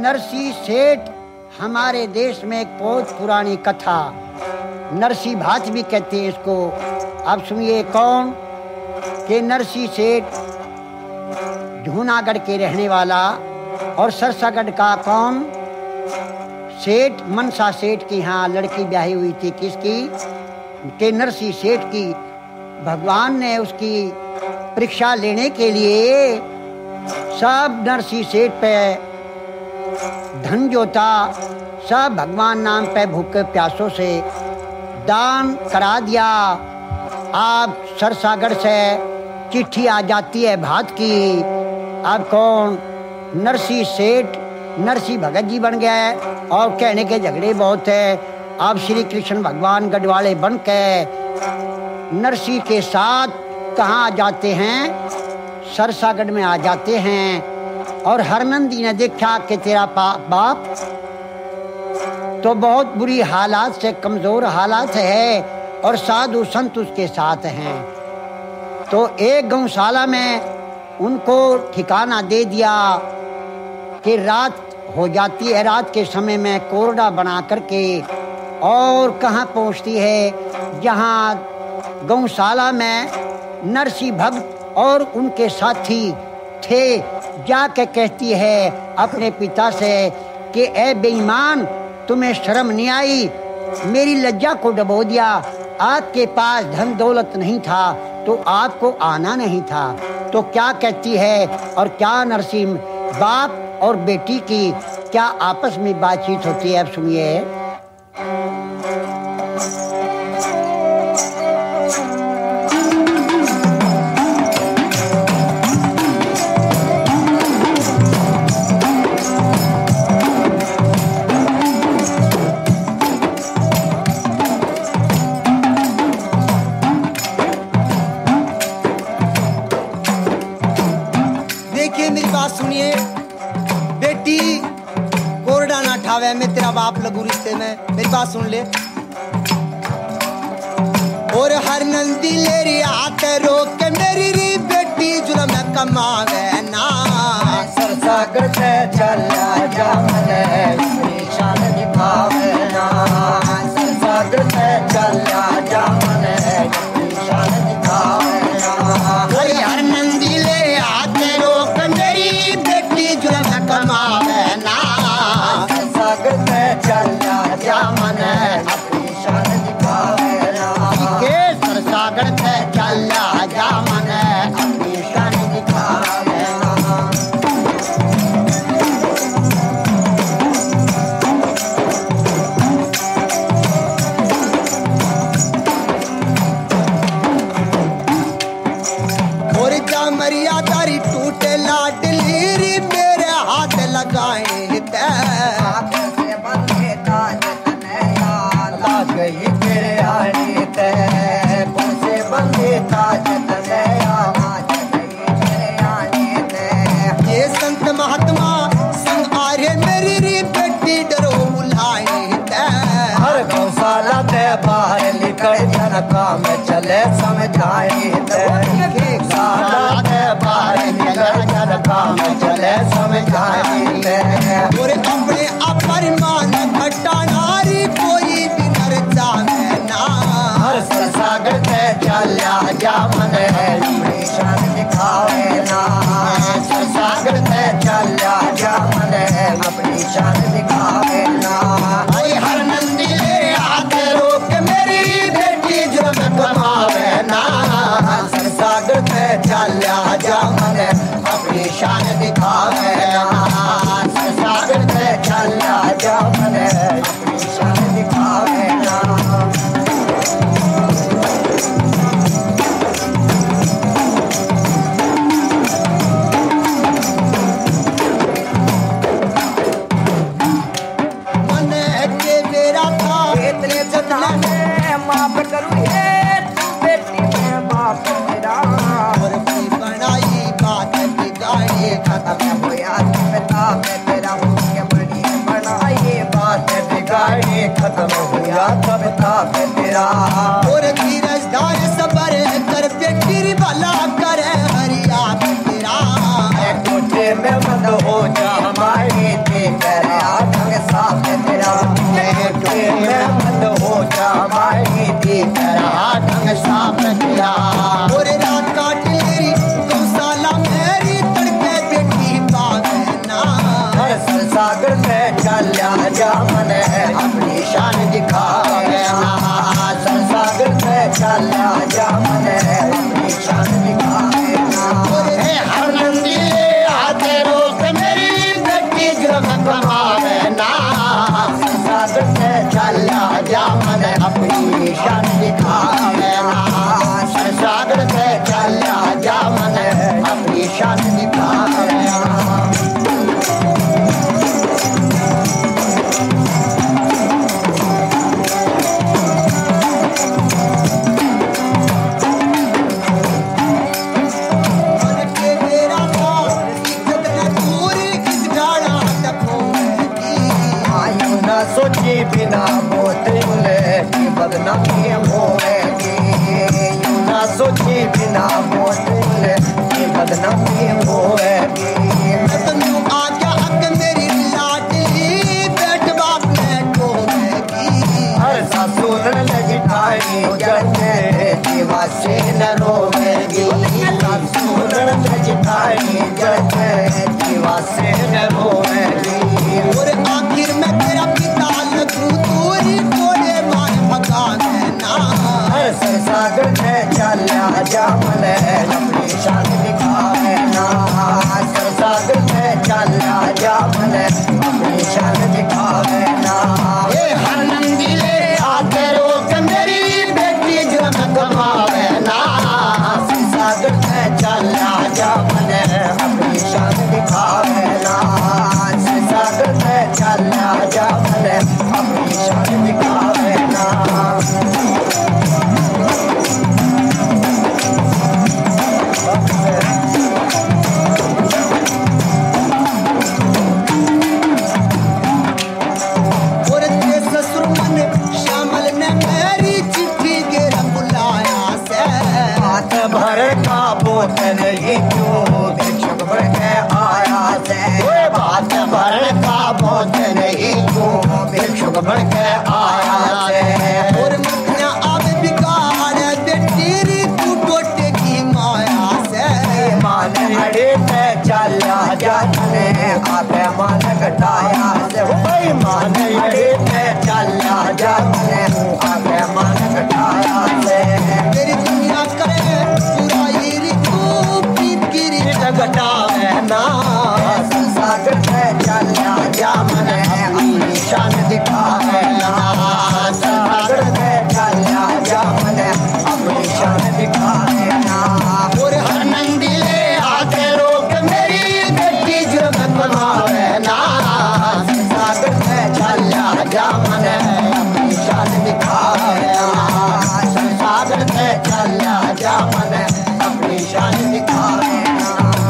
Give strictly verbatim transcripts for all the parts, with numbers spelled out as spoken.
नरसी सेठ हमारे देश में एक बहुत पुरानी कथा, नरसी भात भी कहते हैं इसको। अब सुनिए कौन के नरसी सेठ जूनागढ़ के रहने वाला और सरसागढ़ का कौन सेठ मनसा सेठ की यहाँ लड़की ब्याही हुई थी। किसकी? के नरसी सेठ की। भगवान ने उसकी परीक्षा लेने के लिए सब नरसी सेठ पे धन जो था सब भगवान नाम पे भूखे प्यासों से दान करा दिया। आप सरसागढ़ से चिट्ठी आ जाती है भात की। अब कौन नरसी सेठ नरसी भगत जी बन गया है और कहने के झगड़े बहुत है। अब श्री कृष्ण भगवान गढ़वाले बन के नरसी के साथ कहाँ आ जाते हैं? सरसागढ़ में आ जाते हैं। और हरनंदी ने देखा कि तेरा बाप तो बहुत बुरी हालात से कमजोर हालात है और साधु संत उसके साथ हैं, तो एक गौशाला में उनको ठिकाना दे दिया कि रात हो जाती है, रात के समय में कोरडा बना करके और कहाँ पहुँचती है जहाँ गौशाला में नरसी भक्त और उनके साथी थे। जाके कहती है अपने पिता से कि ए बेईमान, तुम्हें शर्म नहीं आई? मेरी लज्जा को डबो दिया। आपके पास धन दौलत नहीं था तो आपको आना नहीं था। तो क्या कहती है और क्या नरसी बाप और बेटी की क्या आपस में बातचीत होती है? अब सुनिए। सुनिए, बेटी कोरडा ना ठावे, मैं तेरा बाप लगू रिश्ते में, मेरी बात सुन ले। और हर नंदी ले रही हाथ रोक के मेरी री बेटी जुल्म कमावे ना। सरसागढ़ से चला जा मने निशान दिखावे ना। सरसागढ़ से चला जा मने निशान दिखावे ना। हर नंदी ले हाथ रोक मेरी बेटी जुल्म कमावे ना। सरसागढ़ से चला जा मने अपनी शान दिखावे ना। के सरसागढ़ से चला जा मने अपनी शान दिखावे ना। और जा मरिया तारी टूटे लाडली री मेरे हाथ लगाए ते। हाथ से बंधे ताज तनया लाग गई तेरे आने ते। कौन से बंधे ताज तनया लाग गई तेरे आने ते। ये संत महात्मा संग आ रे मेरी री बेटी डरो बुलाए ते। हर गौशाला ते बाहर निकल जनका में चले समझाए ते। गौशाला ते बाहर निकल जनका में चले समझाए ते। और अपने अपर मान घटा नारी कोई भी नर जावे ना। हर सरसागढ़ से चला जा मने अपनी शान दिखावे ना। सरसागढ़ से चला जा मने अपनी शान दिखावे ना। हर नंदी ले हाथ रोक मेरी बेटी जुल्म कमावे ना। सरसागढ़ से चला जा मने अपनी शान दिखावे ना। सरसागढ़ से चला जा मने अपनी शान दिखावे ना। मने के मेरा था इतने जतना मैं माफ करूँ ये तू बेटी में बाप मेरा। और भी बनाई बात बिगाड़ी खत्म होया पिता में तेरा के बड़ी बनाई बात बिगाड़ी खत्म होया पिता में तेरा। और धीरज धार सबर कर बेटी भला करे हरिया तेरा। कोठे में बंद हो जा हमारे तेरा ढंग साफ तेरा मैं मत हो जा भाई दी तेरा ढंग साफ तेरा और रात काट मेरी गौशाला मेरी तड़के बेटी पावना हर सागर में चला जा मन अपनी शान दिखावे ना सागर में चला जा मन अपनी शान दिखावे ना हर नंदी आते रोक मेरी बेटी जग कमावे ना सागर में चला जा मन अपनी शान दिखावे ना सागर में चला जा मन अपनी शान दिखावे ना सोची बिना बोतले की बदनामी होएगी ना सोची बिना बोतले की बदनामी होएगी तनु आजा अग मेरी लाडली बैठ बाप में टोएगी हर ससुर लजटाई जने जीवा से न रोएगी ससुर लजटाई जने जीवा से न रोएगी और आखिर में तेरा पिता लगू तोरी कोड़े मार भगा ना हर सागर में चला जा मन अपनी शान दिखावे ना हर सागर में चला जा मन अपनी शान दिखावे ना ये हर नंदी ले आते रोक मेरी बेटी जो कमावे ना सागर में चला जा मन अपनी शान दिखावे ना सागर में चला जा मन अपनी शान दिखावे ना और तेरे ससुर मन श्यामल ने मेरी चिट्ठी के बुलाया से हाथ भर का बोतल ही क्यों भिक्षुक भर के आया से बात भर का बोतल ही क्यों भिक्षुक भर के आया से और मखना अब बिगाड़ बेटी तू टोटे की माया से मान अड़े पे चला जाने आपे मान घटाया से भाई मान अड़े पे चला जाने आपे मान घटाया से तेरी दुनिया करे पूरा री तू पीत गिरी घटावे ना सागर में चला जा मन अपनी शान दिखावे ना सागर में चला जा मन अपनी शान दिखावे ना और हर नंदी ले आके रोक मेरी बेटी जो कमावे ना सागर में चला जा मन अपनी शान दिखावे ना सागर में चला जा मन अपनी शान दिखावे ना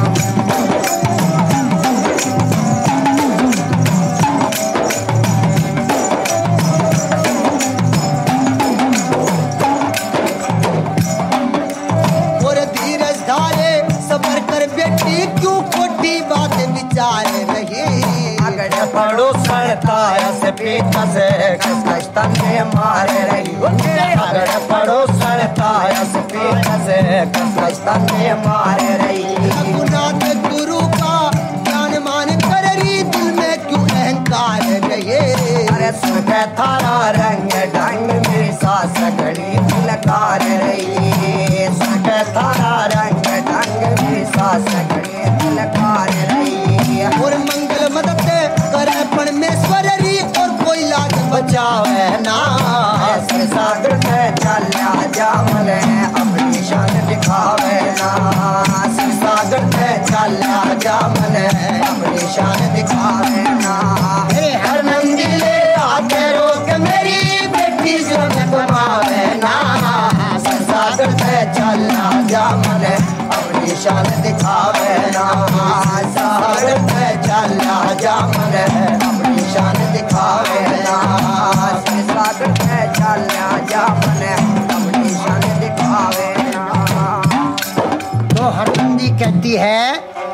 सबर कर बेटी क्यों खोटी बात विचारे रही अगर पड़ो सड़ता से पीछा से कसकता ने मारे रही अगर पड़ो सड़ता से पीछा से कसकता ने मारे रही रघुनाथ गुरु का ज्ञान मान कर रही दिल में क्यों अहंकार रहे अरे सुन थारा रंग ढंग मेरी सास घड़ी दिलकार रही सुन थारा रंग ढंग मेरी सास घड़ी दिलकार रही और मंगल मदद करे परमेश्वर री और कोई लाज बचावे ना ऐसे सागर में चला जा मन अपनी शान दिखावे ना ऐसे सागर में चला जा मन अपनी शान दिखावे ना हे हर नंदी ले आके रोक मेरी बेटी जो कमावे ना ऐसे सागर में चला जा मन अपनी शान दिखावे ना सागर में चला जा मन अपनी शान दिखावे ना सागर में चला जा मन अपनी शान दिखावे ना। तो हरनंदी कहती है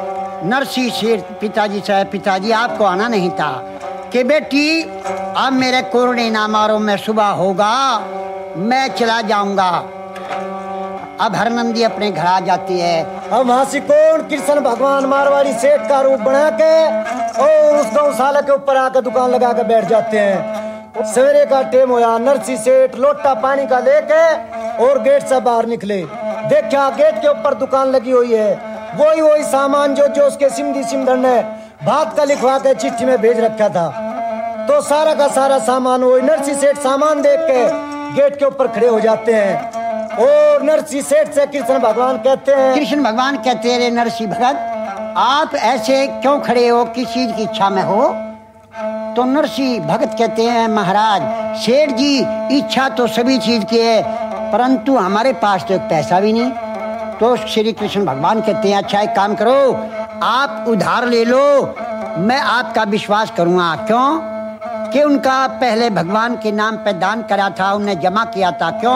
नरसी सेठ पिताजी से, पिताजी आपको आना नहीं था कि बेटी अब मेरे कोरने ना मारो, मैं सुबह होगा मैं चला जाऊंगा। अब हरनंदी अपने घर आ जाती है। अब वहां से कौन कृष्ण भगवान मारवाड़ी सेठ का रूप बना के और उस गौशाला के ऊपर आकर दुकान लगा के बैठ जाते हैं। सवेरे का टाइम होया, नरसी सेठ लोटा पानी का लेके और गेट से बाहर निकले। देखा गेट के ऊपर दुकान लगी हुई है, वही वही सामान जो जो उसके सिमधी सिमधर ने भात का लिखवा के चिट्ठी में भेज रखा था। तो सारा का सारा सामान वही। नरसी सेठ सामान देख के गेट के ऊपर खड़े हो जाते हैं और नरसी सेठ से कृष्ण भगवान कहते हैं, कृष्ण भगवान कहते हैं नरसी भगत आप ऐसे क्यों खड़े हो, किस चीज की इच्छा में हो? तो नरसी भगत कहते हैं महाराज सेठ जी इच्छा तो सभी चीज की है, परंतु हमारे पास तो एक पैसा भी नहीं। तो श्री कृष्ण भगवान कहते हैं अच्छा एक काम करो, आप उधार ले लो, मैं आपका विश्वास करूंगा। क्यों? कि उनका पहले भगवान के नाम पे दान करा था, उन्हें जमा किया था। क्यों?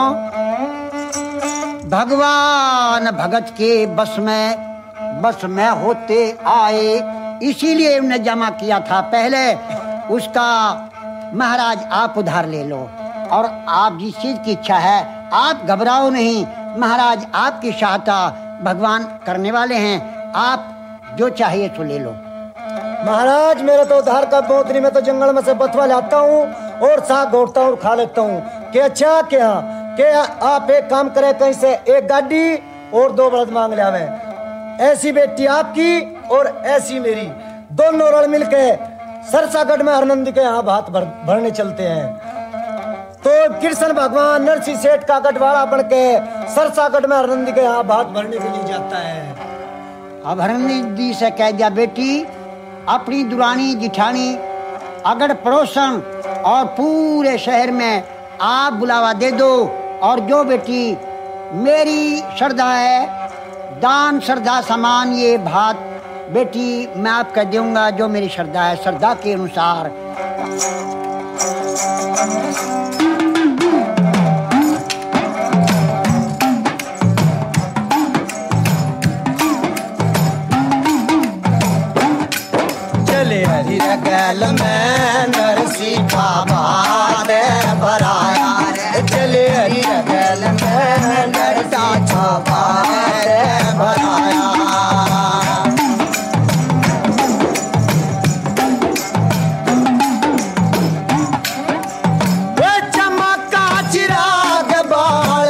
भगवान भगत के बस में बस में होते आए, इसीलिए उन्हें जमा किया था पहले उसका। महाराज आप उधार ले लो और आप जिस चीज की इच्छा है आप घबराओ नहीं, महाराज आपकी सहायता भगवान करने वाले हैं, आप जो चाहिए तो ले लो। महाराज मेरा तो उधार का बहुत नहीं, मैं तो जंगल में से बथवा लाता हूँ और साग घोटता हूँ और खा लेता हूँ। कि अच्छा क्या कि आप एक काम करें, कहीं से एक गाड़ी और दो बलद मांग ले आवे। ऐसी बेटी आपकी और ऐसी मेरी, दोनों रल मिलके सरसागढ़ में हरनंदी के यहाँ भात भर, भरने चलते हैं। तो कृष्ण भगवान नरसी सेठ का गढ़वाड़ा बन के सरसागढ़ में हरनंदी के यहाँ भात भरने के लिए जाता है। अब हरनंदी से कह दिया बेटी अपनी दुरानी जिठानी अगड़ पड़ोसन और पूरे शहर में आप बुलावा दे दो, और जो बेटी मेरी श्रद्धा है दान श्रद्धा समान ये भात बेटी मैं आपका दूंगा, जो मेरी श्रद्धा है श्रद्धा के अनुसार। चले हरि गैल में नरसी का भात भराया रे, चले हरि गैल में नरसा का भात भराया। चमका चिराग बाल,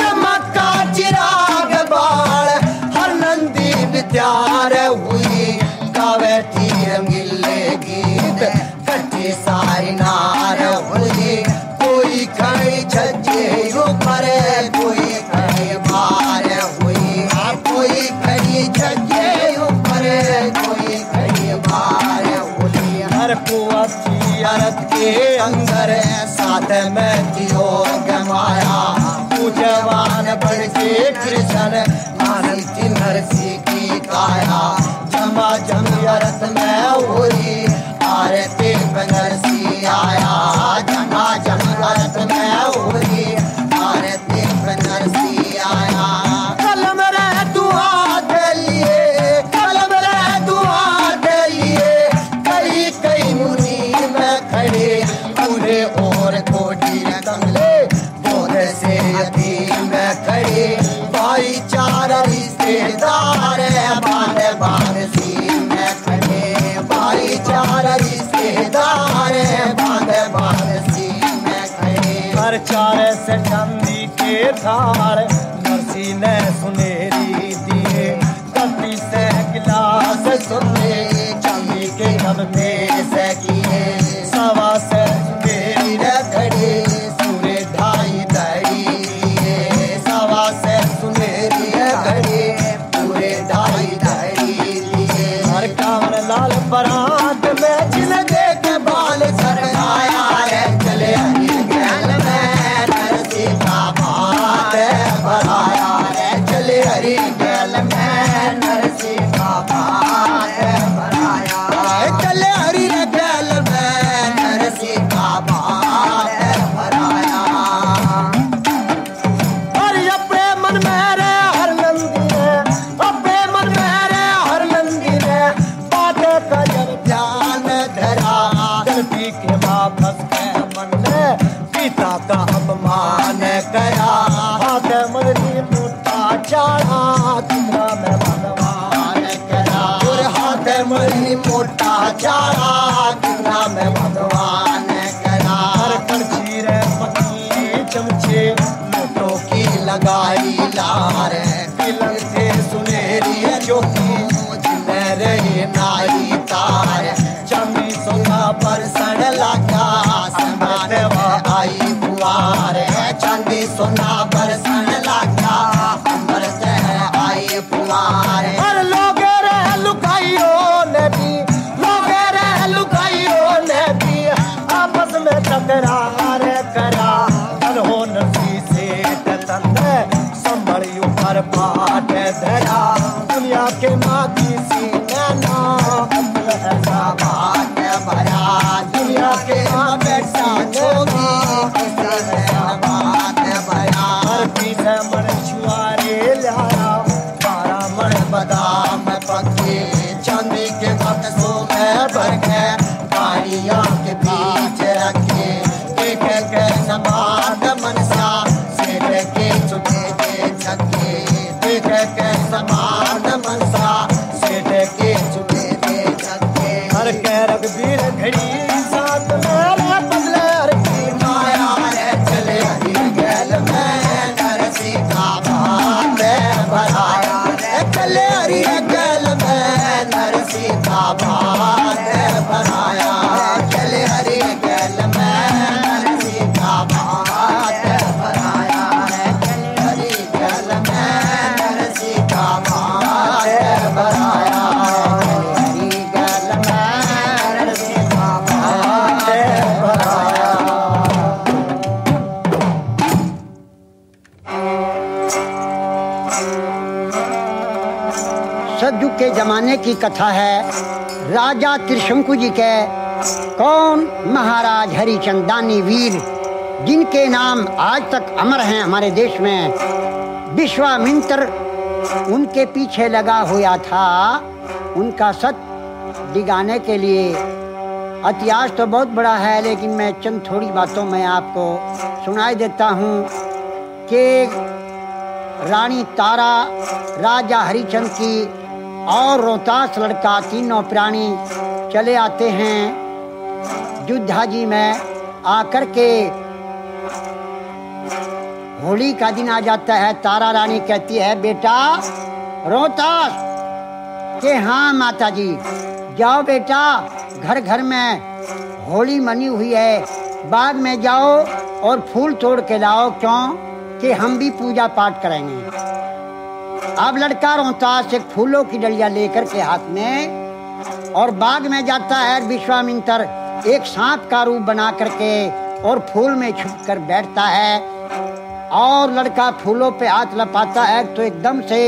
चमका चिराग बाल, हरनंदी विद्यार हुई गावे रंगीले गीत, कटी सारी नार हुई। कोई खड़ी छज्जे ऊपर, कोई खड़ी बार हुई, कोई खड़ी छज्जे ऊपर, कोई खड़ी बार हुई। हर को अच्छी अरत के अंदर साथ में जियो गमाया, तू जवान बढ़ के कृष्ण मानती नरसी की काया। जमा जमियरत में होरी आरती नरसी आया, जमा जमियरत में होरी आरती नरसी आया। कलम रे दुआ दे लिए, कलम रे दुआ दे लिए, कई कई मुनी में खड़े पूरे और कोटी कमले बोध से यतीम में खड़े। भाईचारा रिश्तेदार बांध बांध सी में खड़े, भाईचारा रिश्तेदार बांध बांध सी में खड़े। हर चारे से चांदी के थार नरसी ने सुनेरी दिए, कपी से गिलास सुने चांदी के कब पेश किए। सवा से सुनेरी खड़े सूर्य ढाई दड़ी लिए, सवा से सुनेरी खड़े पूरे ढाई दड़ी लिए। हर कांवर लाल बरात में जिन देख बाल सरकाया रे, चले हरि गैल में नरसी का भात भराया रे, चले हरि गैल में नरसी का भात भराया। चले हरि गैल चारा कितना में भगवान करा कड़छी रे पत्नी चमचे मोटो की लगाई लार तिलक थे सुनहरी चौकी रहे नाई तार चांदी सोना बरसण लगा समान आई बुआर चांदी सोना बरसण लगा बरस आई बुआर और लोग रह लुकाइयो ने भी लोग रह लुकाइयो ने भी आपस में टकरार करा और हो नसी से तंदे संभली ऊपर बाट धरा दुनिया के माती सी नैना ऐसा बात भरा दुनिया के माँ बैठा छोगी बात भरा हर पीछे मन छुआरे लाया बारा मन बादाम पके चांदी के बक्सों में भर के पानियों के बीच रखे एक एक समाद मनसा सेठ के चुके के छके एक एक समाद मनसा सेठ के चुके के छके हर कह रघबीर घड़ी साथ मेरे बदले हर की माया रे चले हरी गैल में नरसी का भात भराया रे चले हरी गैल में नरसी का भात भराया चले हरी गैल में नरसी का भात भराया चले हरी गैल में नरसी का भात भराया हरी गैल में नरसी का भात भराया सतयुग के जमाने की कथा है। राजा त्रिशंकु जी के कौन महाराज हरिचंदानी वीर, जिनके नाम आज तक अमर हैं हमारे देश में। विश्वामित्र उनके पीछे लगा हुआ था उनका सत दिगाने के लिए। इतिहास तो बहुत बड़ा है, लेकिन मैं चंद थोड़ी बातों में आपको सुनाई देता हूँ कि रानी तारा, राजा हरिचंद की और रोहतास लड़का, तीनों प्राणी चले आते हैं युद्धाजी में। आकर के होली का दिन आ जाता है। तारा रानी कहती है, बेटा रोहतास के हाँ माता जी, जाओ बेटा, घर घर में होली मनी हुई है, बाग में जाओ और फूल तोड़ के लाओ, क्यों कि हम भी पूजा पाठ करेंगे। अब लड़का रोहतास एक फूलों की डलिया लेकर के हाथ में और बाग में जाता है। विश्वामित्र एक सांप का रूप बना करके और फूल में छुप कर बैठता है और लड़का फूलों पे हाथ लपाता है तो एकदम से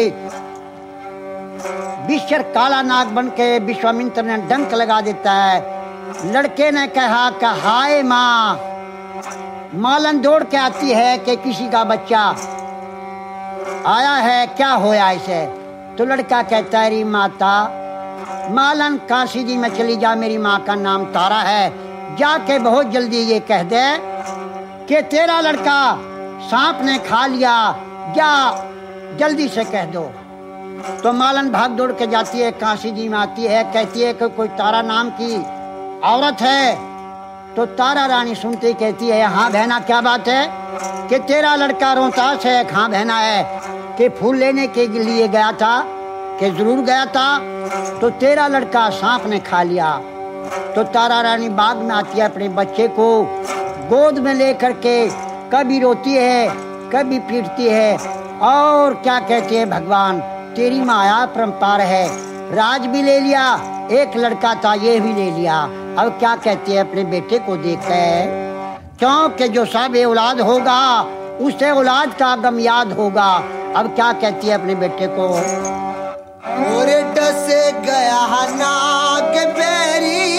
विश्वर काला नाग बन के विश्वामित्र ने डंक लगा देता है। लड़के ने कहा कि हाय माँ, मालन दौड़ के आती है कि किसी का बच्चा आया है, क्या होया इसे? तो लड़का कहता है, री माता, मालन काशी जी में चली जा, मेरी माँ का नाम तारा है, जाके बहुत जल्दी ये कह दे कि तेरा लड़का सांप ने खा लिया, जा जल्दी से कह दो। तो मालन भाग दौड़ के जाती है, काशी जी में आती है, कहती है कि कोई तारा नाम की औरत है। तो तारा रानी सुनते कहती है, हाँ बहना, क्या बात है कि तेरा लड़का रोहतास है? हाँ बहना है कि फूल लेने के लिए गया था, कि जरूर गया था, तो तेरा लड़का सांप ने खा लिया। तो तारा रानी बाग में आती है, अपने बच्चे को गोद में लेकर के कभी रोती है, कभी पीटती है और क्या कहती है, भगवान तेरी माया परम्पार है, राज भी ले लिया, एक लड़का था ये भी ले लिया। अब क्या कहती है, अपने बेटे को देखता है, क्योंकि जो सब औलाद होगा उसे औलाद का गम याद होगा। अब क्या कहती है अपने बेटे को, और डस गया नाग बेरी,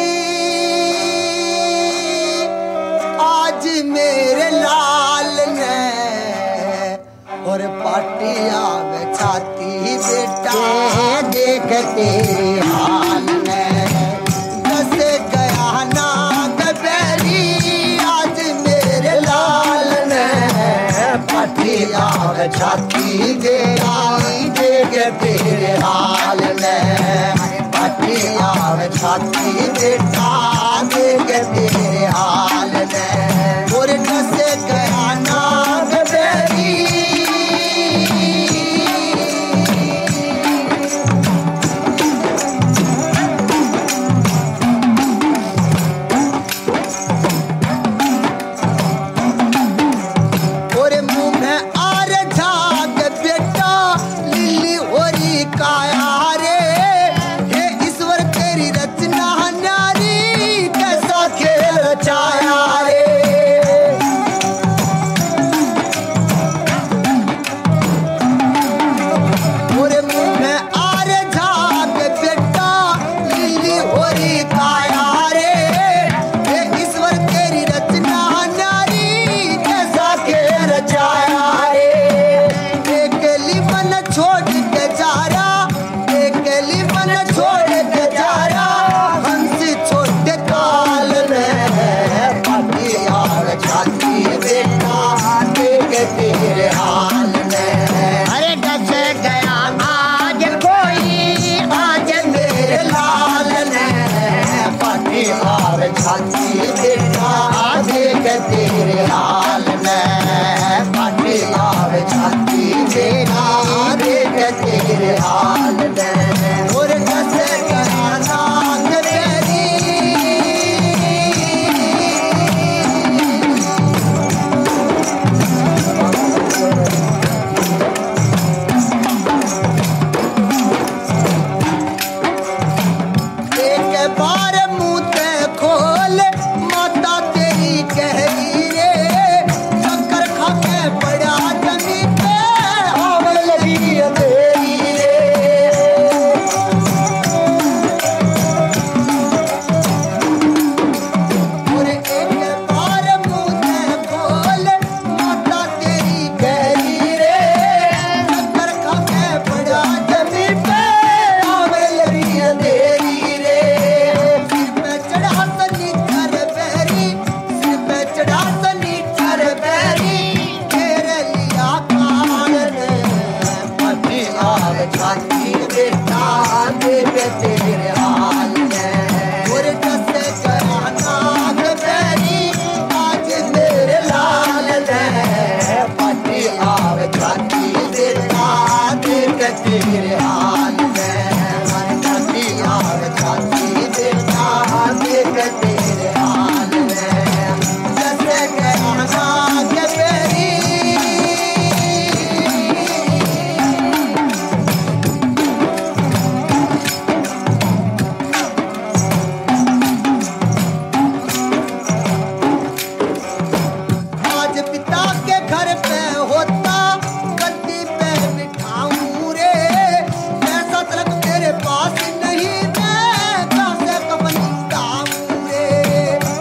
आज मेरे लाल ने और पाटिया में छाती बेटा देखते हाल में। डस गया नाग बेरी, आज मेरे लाल ने पाटिया में छाती देखा देख तेरे हाल में, पाटिया में छाती बेटा देख तेरे हाल में और कैसे गया नाग बेरी और मुंह में आर झाग बेटा लिली होरी काया रे हे ईश्वर तेरी रचना न्यारी कैसा खेल रचाया रे और मुंह में आर झाग बेटा लिली होरी काया रे हे ईश्वर तेरी रचना न्यारी कैसा खेल रचाया रे अकेली मन छोड़ के जा रहा अकेली मन छोड़ के जा रहा हंसी छोटे काल में पाटी यार छाती बेटा देख तेरे हाल में अरे डस गया आज कोई आज मेरे लाल ने पाटी यार छाती बेटा देख तेरे हाल में पाटी यार छाती बेटा देख तेरे हाल में और कैसे गया नाग तेरी एक बार मुंह ते खोल माता तेरी कह रही रे चक्कर खा के पड़ा जमी पे आवे लगी अंधेरी रे और एक बार मुंह ते खोल माता तेरी कह रही रे चक्कर खा के पड़ा जमी पे आवे लगी अंधेरी रे सिर पे चढ़ा सनी कर बैरी सिर पे चढ़ा सनी कर बैरी तेरे लिया कान ने पति आग छाती बेटा देख तेरे हाल में और कैसे गया नाग बैरी आज मेरे लाल ने पति आग छाती बेटा देख तेरे हाल में पति आग छाती बेटा देख तेरे हाल में कैसे गया नाग बैरी आज पिता के घर पे होता गद्दी पे बिठाऊं रे ऐसा तलक मेरे पास नहीं मैं कहाँ से कमल गाऊं रे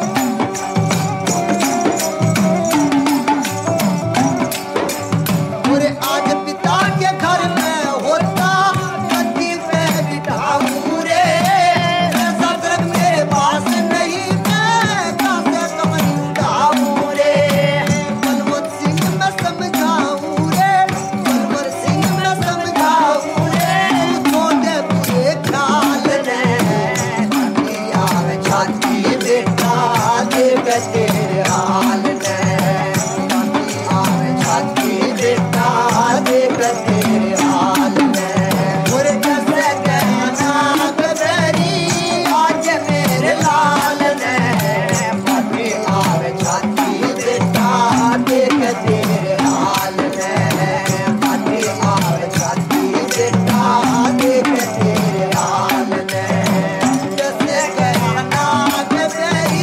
और आज पिता के घर में होता गद्दी पे बिठाऊं रे ऐसा तलक मेरे पास नहीं मैं कहाँ से कमल गाऊं रे बलवंत सिंह मैं समझाऊं रे बलवर सिंह मैं समझाऊं रे छोटे बुरे ख्याल ने यार छाती बेटा देख तेरे हाल में यार छाती बेटा देख तेरे हाल में और कैसे गया नाग बैरी आज मेरे लाल ने पति यार छाती बेटा देख तेरे हाल में पति यार छाती बेटा देख तेरे हाल में कैसे गया नाग बैरी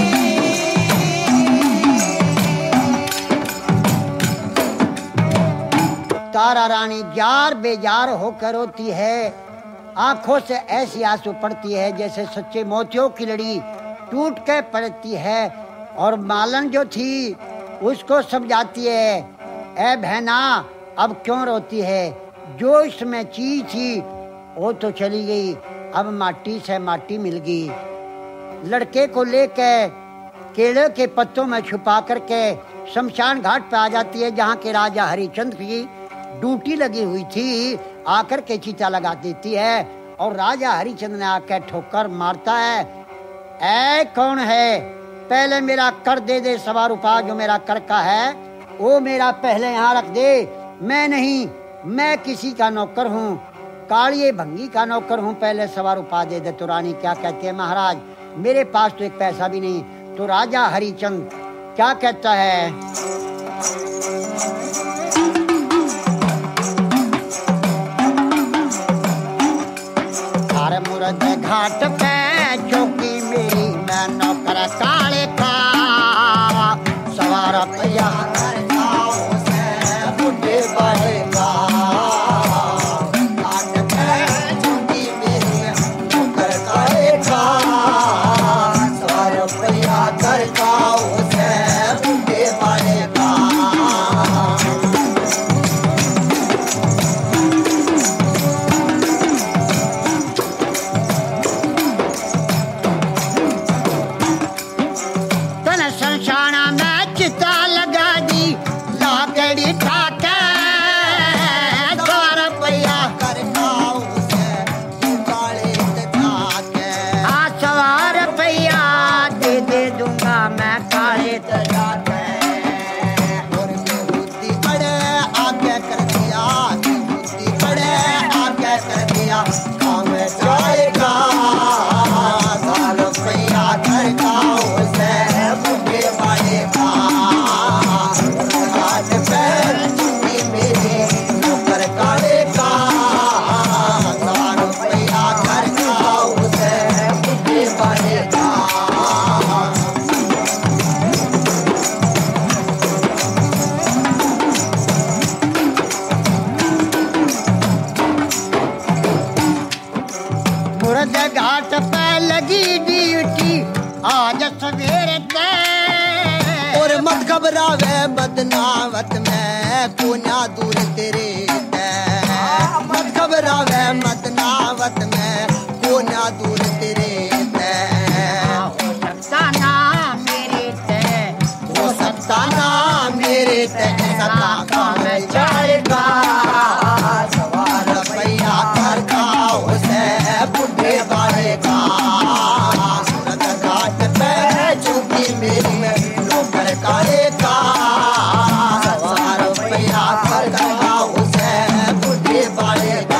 तारा रानी जार बेजार होकर रोती है, आंखों से ऐसी आंसू पड़ती है जैसे सच्चे मोतियों की लड़ी टूट के पड़ती है। और मालन जो थी उसको समझाती है, ए बहना अब क्यों रोती है, जो इसमें चीज थी वो तो चली गई, अब माटी से माटी मिल गई। लड़के को लेकर केले के पत्तों में छुपा करके शमशान घाट पे आ जाती है, जहाँ के राजा हरिचंद्र की ड्यूटी लगी हुई थी। आकर के चीता लगा देती है और राजा हरिचंद ने आके ठोकर मारता है, ऐ कौन है, पहले मेरा कर दे दे, सवा रुपया जो मेरा कर का है वो मेरा पहले यहाँ रख दे। मैं नहीं, मैं किसी का नौकर हूँ, कालिए भंगी का नौकर हूँ, पहले सवा रुपया दे दे। तो रानी क्या कहती है, महाराज मेरे पास तो एक पैसा भी नहीं। तो राजा हरिचंद क्या कहता है, अरे मुर्द घाट पे चौकी मेरी, मैं नौकर काले का, सवा रुपया बुढ़े बड़े का। घाट पे लगी ड्यूटी आज सवेरे ते, और मत घबरावे बदनावत में कोना दूर तेरे ते, मत घबरावे बदनावत में कोना दूर तेरे ते। हो सकता ना मेरे ते, हो सकता ना मेरे ते, सदा काम जाएगा, सवा रुपया कर खाओ से बुढ़े वाले का। सूरत घाट पे चुकी मेरी नौकर काले का, सवा रुपया कर खाओ से बुढ़े वाले का।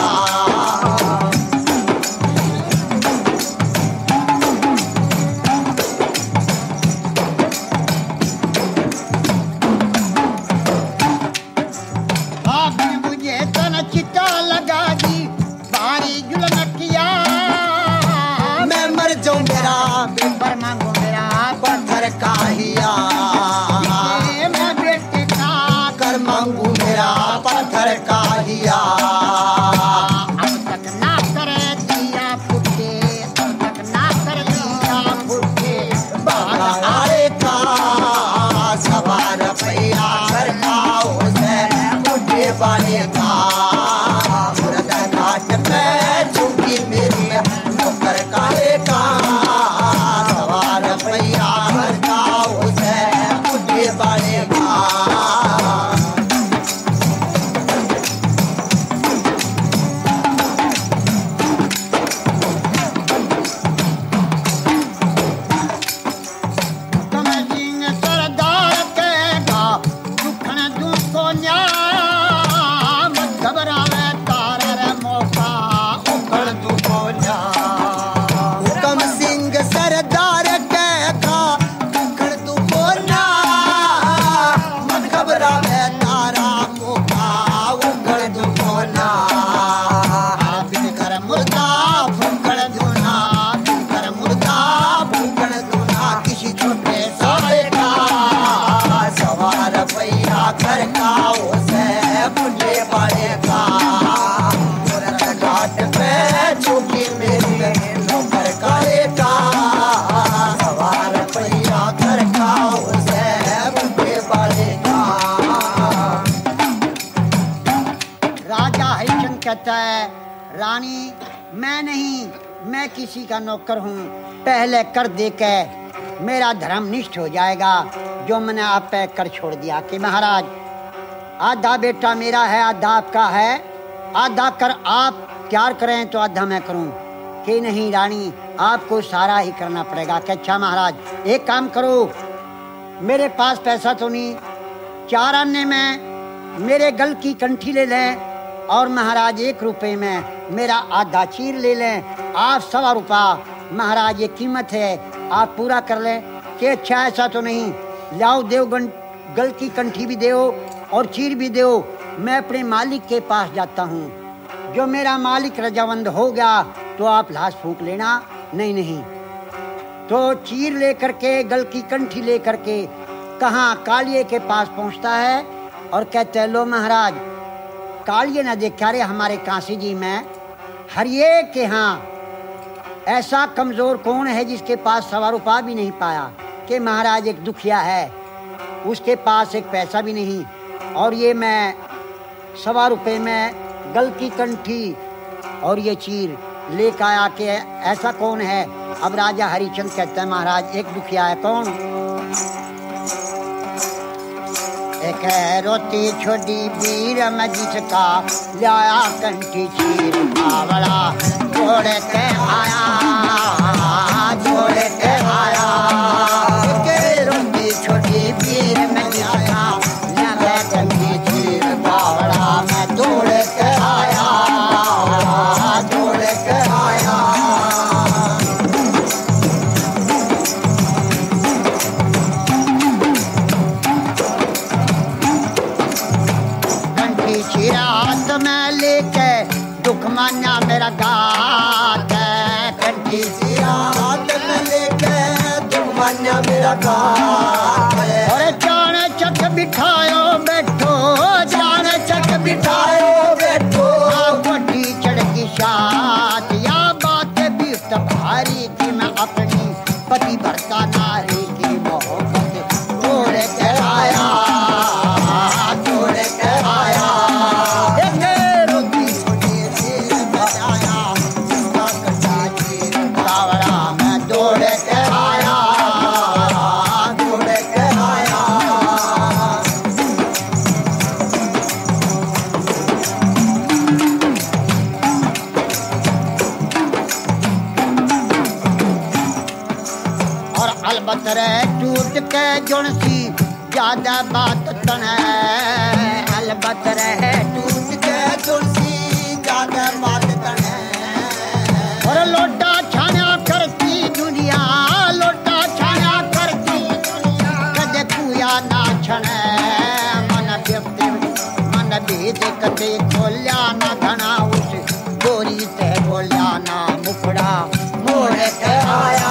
आपने मुझे तन चिता लगा दी, भारी जुल्म किया, मैं मर जाऊं मेरा पर मांगो मेरा पत्थर का हिया, मैं बेटे का कर मांगू मेरा पत्थर का हिया। अब तक ना करे दिया फुटे, अब तक ना कर दिया फुटे, बागाड़े का सवा रुपया कर खाओ से बुढ़े वाले का। सूरत घाट पे चुकी मेरी नौकर काले का, सवा रुपया कर खाओ से बुढ़े वाले का। कहता है, रानी मैं नहीं, मैं किसी का नौकर हूँ, पहले कर दे के मेरा धर्म निष्ठ हो जाएगा, जो मैंने आप पे कर छोड़ दिया कि महाराज आधा बेटा मेरा है, आधा आपका है, आधा कर आप प्यार करें तो आधा मैं करूं कि नहीं रानी आपको सारा ही करना पड़ेगा। कि अच्छा महाराज एक काम करो, मेरे पास पैसा तो नहीं, चार आने में मेरे गल की कंठी ले लें और महाराज एक रुपए में मेरा आधा चीर ले लें। आप सवा रुपया महाराज ये कीमत है, आप पूरा कर लें। कि अच्छा ऐसा तो नहीं, लाओ देव गल की कंठी भी दो और चीर भी दो, मैं अपने मालिक के पास जाता हूँ। जो मेरा मालिक रजावंद हो गया तो आप लाश फूंक लेना। नहीं नहीं, तो चीर लेकर के गल की कंठी लेकर के कहाँ कालिए के पास पहुँचता है और कहते हैं लो महाराज, कालिए ना देखा रे हमारे काशी जी में हरिये के यहाँ ऐसा कमजोर कौन है जिसके पास सवा रुपया भी नहीं पाया। कि महाराज एक दुखिया है, उसके पास एक पैसा भी नहीं, और ये मैं सवा रुपये में गल की कंठी और ये चीर लेकर आया। कि ऐसा कौन है। अब राजा हरिचंद कहते हैं महाराज एक दुखिया है। कौन? एक है रोटी छोटी वीर में जिसका लाया कंठी चीर बावड़ा जोड़ के आया, जोड़ के आया। एक है रोटी छोटी वीर में जिसका लाया कंठी चीर बावड़ा मैं जोड़ के आया, जोड़ के आया। हाथ में लेके दुख मान्या मेरा गात है। कंठी सी हाथ में लेके दुख मान्या मेरा गात है। और जान चक बिठायो बैठो, जान चक बिठायो बैठो, गोटी चढ़की शात या बात भी भारी थी। मैं अपनी पति भरता नारी की मोहब्बत तोड़ के आया, तोड़ के आया। टूट के जुड़सी ज्यादा बात तने, अलबत रहे टूट के जुड़सी ज्यादा बात तने। और लोटा छाना करती दुनिया, लोटा छाना करती दुनिया, कदे कुया ना छने। मन व्यक्ति मन भेद कदे खोल्या ना घना, उस गोरी ते बोलिया ना मुखड़ा मोड़ के आया,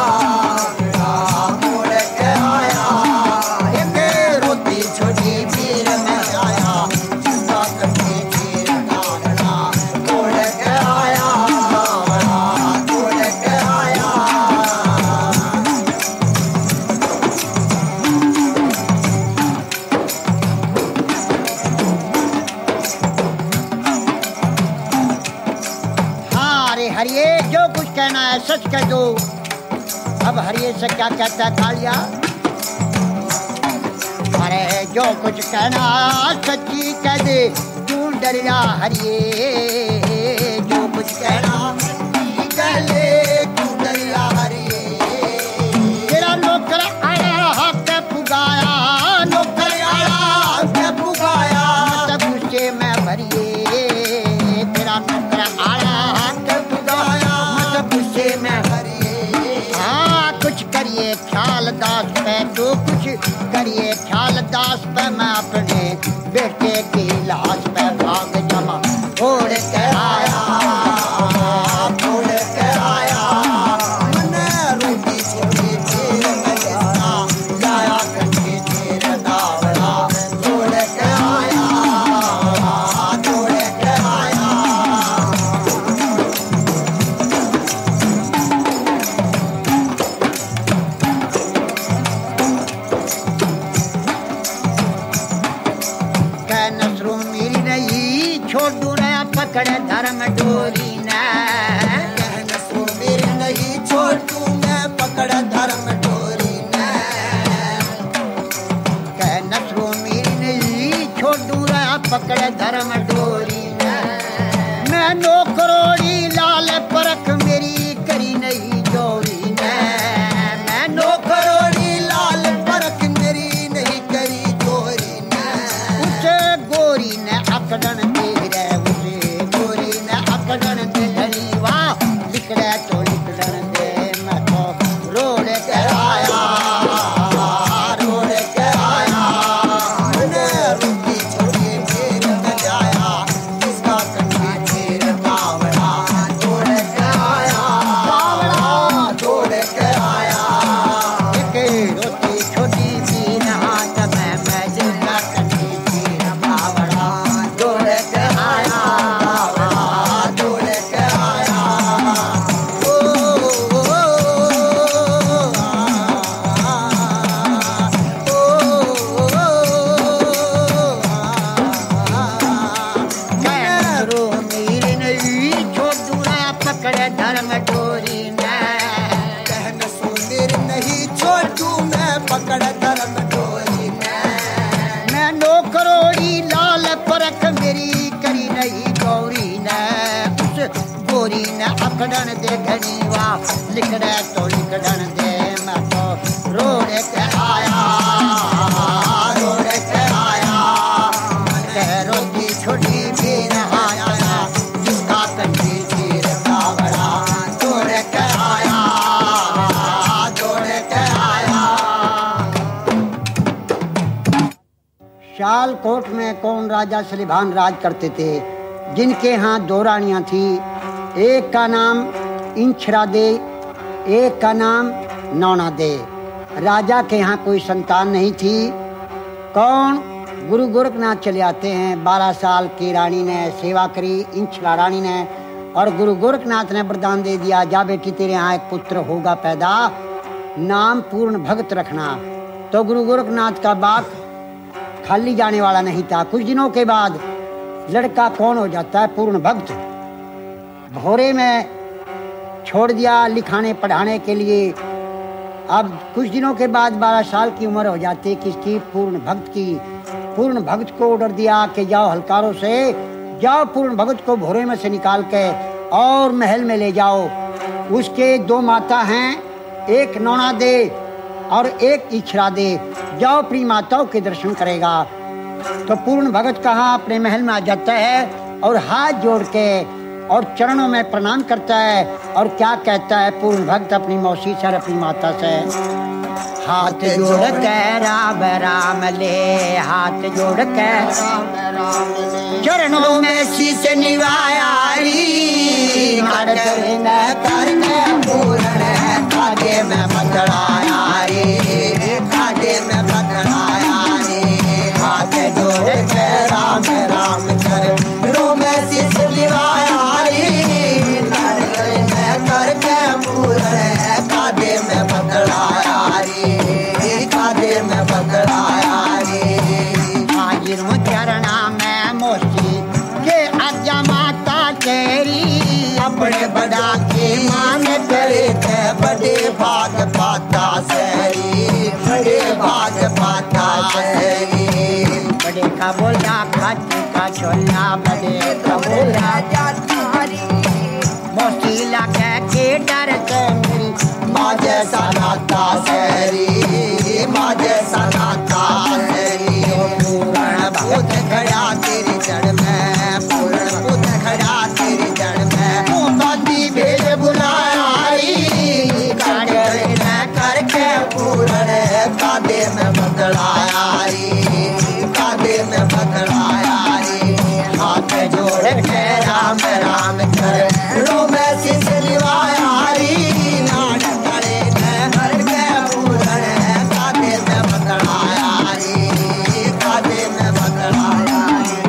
सच कह दो। अब हरिये से क्या कहता है कालिया? अरे जो कुछ कहना सच्ची कह दे, क्यों डरिया हरिये। जो कुछ कहना सच्ची कह ले, क्यों डरिया हरिये। तेरा नौकर आया हक पुगाया, नौकर आया हक पुगाया, तब गुस्से में भरिए। तेरा नौकर आया हक पुगाया, तब गुस्से में हाँ कुछ करिए ख्याल दास पे, तो कुछ करिए ख्याल दास पे। मैं अपने बेटे की लाश पे भाग जमा छोड़ के आया, छोड़ के आया। मैंने रोटी छोड़ी चीर में जिसका लाया कंठी चीर दावड़ा, छोड़ के आया, छोड़ के आया। छोड़ू रे पकड़े धर्म डोरी ने, कहना मेरे नहीं छोड़ू मैं पकड़े धर्म डोरी ने। कहना मेरे नहीं छोड़ू रे पकड़े धर्म डोरी ने। मैं नौकरोड़ी पकड़ धर्म डोरी में मैं नो करोड़ी लाल परख मेरी करी नहीं गौरी ने उस गोरी ने अकड़न दे घनीवा लिखड़े तो लिखड़न दे मैं तो रोड के आया रोड के आया रोटी छोटी भी नहाया जिसका कंठी तीर का बड़ा दौड़ के आया दौड़ के आया। शालकोट में कौन राजा सलीभान राज करते थे, जिनके यहाँ दो रानियां थी। एक का नाम इंछरा दे, एक का नाम नौना दे। राजा के यहाँ कोई संतान नहीं थी। कौन? गुरु गोरखनाथ चले आते हैं। बारह साल की रानी ने सेवा करी, इंछरा रानी ने, और गुरु गोरखनाथ ने वरदान दे दिया, जा बेटी तेरे यहाँ एक पुत्र होगा पैदा, नाम पूर्ण भक्त रखना। तो गुरु गोरखनाथ का बाप खाली जाने वाला नहीं था। कुछ दिनों के बाद लड़का कौन हो जाता है? पूर्ण भक्त। भोरे में छोड़ दिया लिखाने पढ़ाने के लिए। अब कुछ दिनों के बाद बारह साल की उम्र हो जाती, किसकी? पूर्ण भक्त की। पूर्ण भक्त को ऑर्डर दिया कि जाओ हलकारों से, जाओ पूर्ण भक्त को भोरे में से निकाल के और महल में ले जाओ। उसके दो माता हैं, एक नौना दे और एक इछरा दे। जाओ अपनी माताओं के दर्शन करेगा। तो पूर्ण भक्त कहाँ अपने महल में आ जाता है और हाथ जोड़ के और चरणों में प्रणाम करता है। और क्या कहता है पूर्ण भक्त अपनी मौसी से, अपनी माता से? हाथ जोड़ के राम राम ले, हाथ जोड़ के चरणों में शीश निवाया री, करके पूर्ण कागे में बदलाया रे, कागे में बदलाया रे। हाथ जोड़ के राम राम चरणों में शीश निवाया री, करके पूर्ण कागे में बदलाया रे, कागे में बदलाया रे। हाजिर हूँ चरणा में मोसी के आज्ञा माता तेरी, अपने बड़ा के मान करे थे बड़े भाग पाता सरी, बड़े भाग पाता सरी। बड़े का बोला खाती का छोला, बड़े का बोला जाती मोसी लगा के डर से मेरी माँ जैसा नाता सरी, माँ जैसा नाता सरी। पूर्ण भूत खड़ा तेरी जड़ में, पूर्ण भूत खड़ा तेरी जड़ में, तू बाती भेज बुलाया करके पूर्ण कादे में बदलाया रे, कादे में बदलाया रे। हाथ जोड़ के राम राम चरणों में शीश निवाया रे, नाट करे करके पूर्ण कादे में बदलाया रे, कादे में बदलाया रे।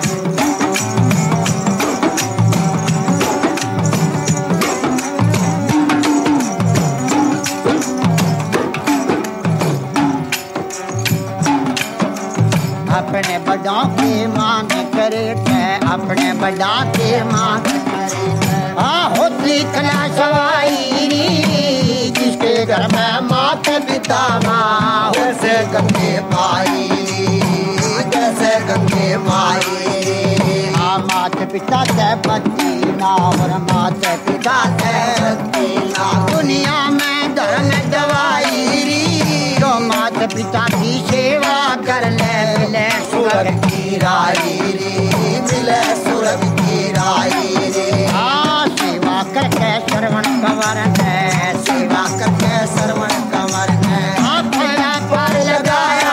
अपने बड़ा के मान करे थे, अपने बड़ा के मान करे थे। हाँ होती कला सवाई जिसके घर में मात पिता माँ, वैसे गंगे माई, जैसे गंगे माई। हाँ मात पिता से पति ना और मात पिता से पति ना, दुनिया में धर्म दवाई जो मात पिता की सेवा कर ले, मिले स्वर्ग की राई रे, मिले स्वर्ग की राई रे। हाँ सेवा करके श्रवण कंवर है, सेवा करके श्रवण कंवर है। हाँ पहला पार लगाया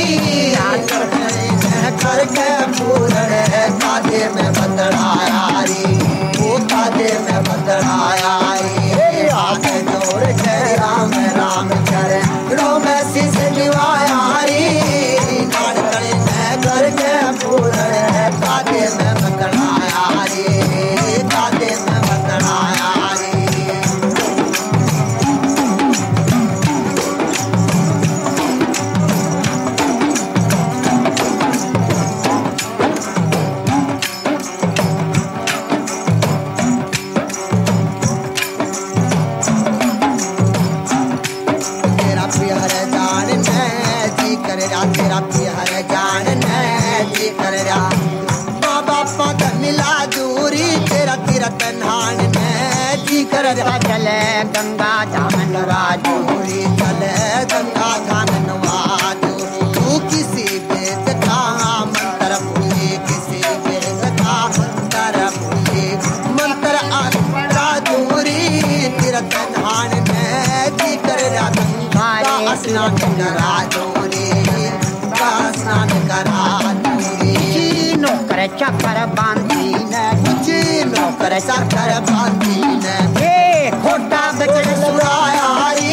करके पूर्ण कादे में बदलाया रे, वो कादे में बदलाया रे। हाथ जोड़ के राम राम चरणों में शीश निवाया रे, करके पूर्ण कादे में बदलाया रे, कादे में बदलाया रे। राजौरी चले गंगा घाट नवाजो तू किसी वेद का मंत्र भूले किसी वेद का मंत्र भूले मंत्र राजौरी तीर्थ धान में जी कर गंगा स्नान राजौरी का स्नान करा नौकर चक्कर बांधी न नौकर चक्कर बांधी न ये खोटा बचन सुराया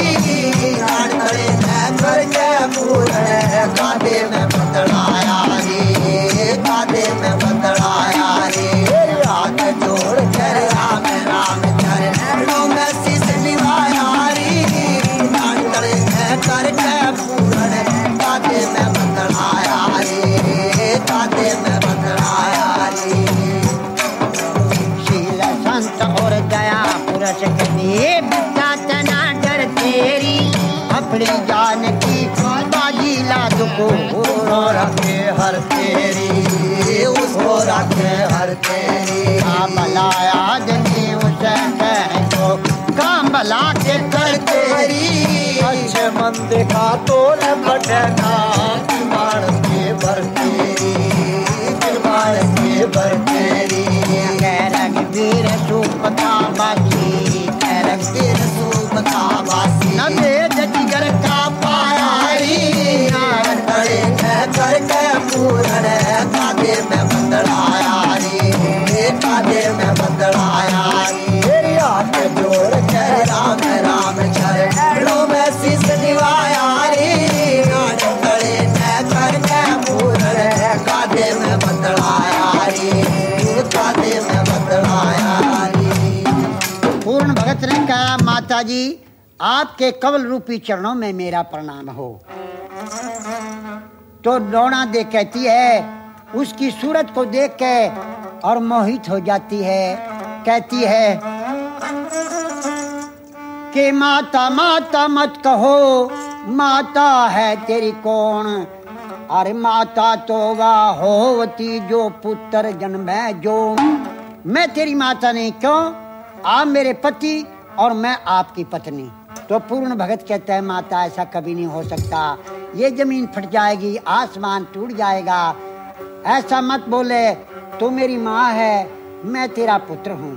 कर के पूरे कादे में बदलाया रे कादे में बदलाया रे हाथ जोड़ कर राम राम चरणों में शीश निभाया रे कर के पूरे कादे में बदलाया रे कादे में बदलाया रे शील संत और दया पुरुष के बिचातना डर तेरी अपनी जान की बाजी लाद को रखे हर तेरी उसको रखे हर तेरी काम भलाया आदमी उसे कहो काम भला के कर तेरी अच्छे मंद का तो न बटना बाण के भर तेरी बाण के भर तेरी कैरग वीर सूप का बाजी कैरग वीर सूप का बासी न भेद जिगर का पाया करे करके पूरन कादे में बदलाया रे कादे में बदलाया रे हाथ जोड़ कर राम राम चरणों में शीश निभाया रे करे करके पूरन कादे में बदलाया रे कादे में बदलाया रे पूर्ण भगत ने कहा माता जी आपके कवल रूपी चरणों में मेरा प्रणाम हो। तो नौना दे कहती है उसकी सूरत को देख के और मोहित हो जाती है कहती है कि माता माता मत कहो माता है तेरी कौन अरे माता तो वह होती जो पुत्र जन्म है जो मैं तेरी माता नहीं क्यों आप मेरे पति और मैं आपकी पत्नी। तो पूर्ण भगत कहता है माता ऐसा कभी नहीं हो सकता ये जमीन फट जाएगी आसमान टूट जाएगा ऐसा मत बोले तू मेरी माँ है मैं तेरा पुत्र हूँ।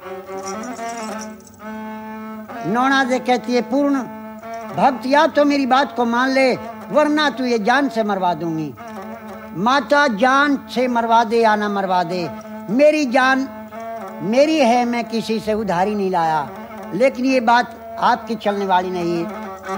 नौना से कहती है पूर्ण भक्त या तो मेरी बात को मान ले वरना तू ये जान से मरवा दूंगी। माता जान से मरवा दे या ना मरवा दे मेरी जान मेरी है मैं किसी से उधारी नहीं लाया लेकिन ये बात आपकी चलने वाली नहीं है।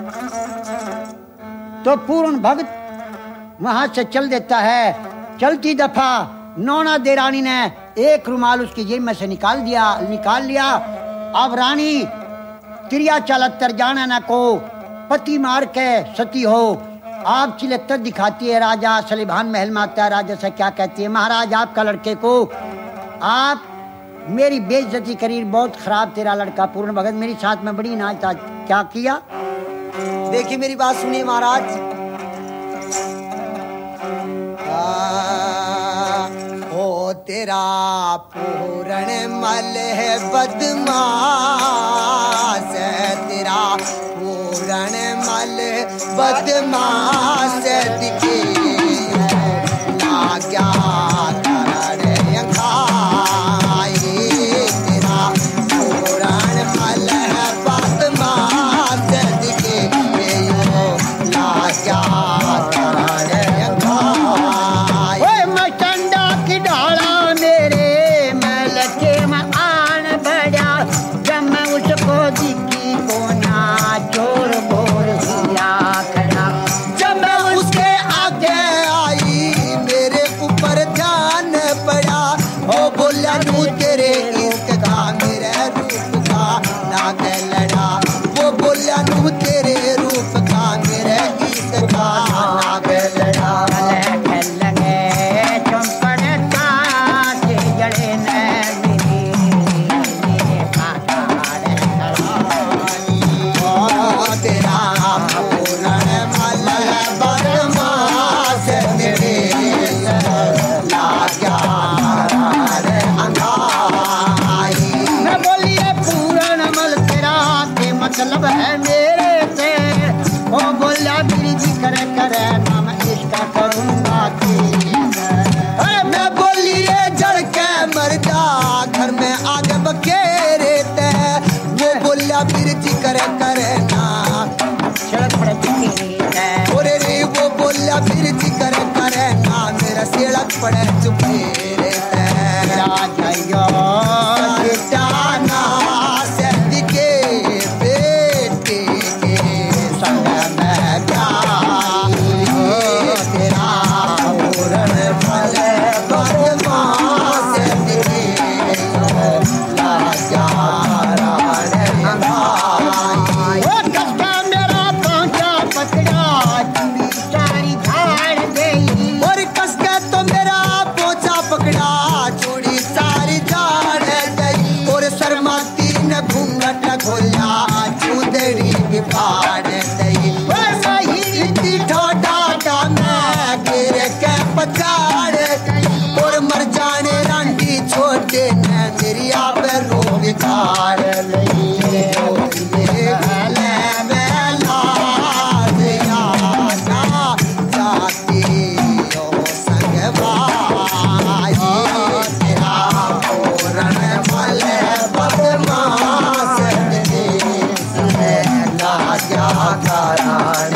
तो पूर्ण भक्त वहां से चल देता है। चलती दफा नौना दे रानी ने एक रुमाल उसकी जेब में से निकाल दिया निकाल लिया। अब रानी त्रिया चालत्तर जाना न को पति मार के सती हो आप चिलत्तर दिखाती है। राजा सलीभान महल में आता है राजा से क्या कहती है महाराज आपका लड़के को आप मेरी बेइज्जती करी बहुत खराब तेरा लड़का पूर्ण भगत मेरी साथ में बड़ी नाच था क्या किया। देखिए मेरी बात सुनिए महाराज ओ तेरा पूर्ण मल है बदमाश तेरा पूर्ण मल बदमाश दिखे ना क्या जब मैं उसके आगे बोला बिरजी करे करे नाम इसका करूंगा मैं बोली रे जड़ के मर जा घर में आगे बखेरे ते वो बोला बिरजी करे करे ना सड़क पर ओरे रे वो बोला बिरजी करे करे ना मेरा सड़क पड़े चुपेरे ते जाइयो जाना सदी के बेटे के संग में क्या तेरा पूरन फल बदमाश दिखे लाजा वो कष्टा मेरा पहुंचा पकड़ा चूड़ी सारी झाड़ गई और कसके तो मेरा पोचा पकड़ा चूड़ी सारी झाड़ गई और शर्माती न घूंघट खोला चूदड़ी भी फाड़ गई इतनी ठोडा का मैं गिर के पचाड़ और मर जाने रांडी छोटे न मेरी आप रो बिगाड़ लई क्या कारण